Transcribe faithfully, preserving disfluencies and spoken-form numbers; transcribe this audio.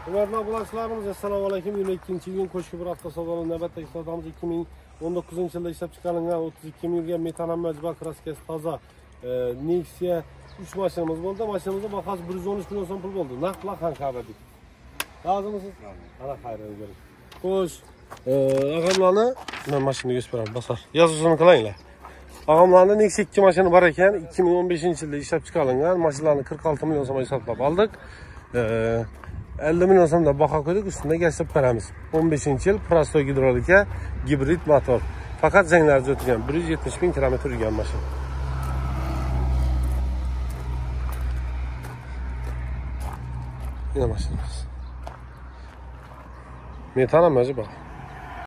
Hürmetli ambulanslarımız, Esselamu Aleyküm. yirmi ikinci gün koşu bir hafta savunun nöbetteki satamız iki bin on dokuzuncu yılda işlep çıkarılan otuz iki milyon metanan mecbur kraskes taza e, Nexia üç maşinimiz oldu. Maşinimizde bakas bir yüz on üç milyon son pul oldu. Nakla kanka verdik. Lazım mısın? Allah hayrını görün. Koş. Ee, ağamlarını ben maşını göstereyim basar. Yaz uzun kılayla. Ağamlarında Nexia iki maşını var iken iki bin on beşinci yılda işlep çıkarılan maşinlerini kırk altı milyon sonra hesaplap aldık. Ee, elli milyon sonra baka koyduk, üstünde geçip veremiz. on beşinci yıl Prasto Hidrolika gibrit motor. Fakat zenglerce ötürgen bir yüz yetmiş bin kilometre yürüyen maşın. Yine maşinimiz. Metana mı acaba?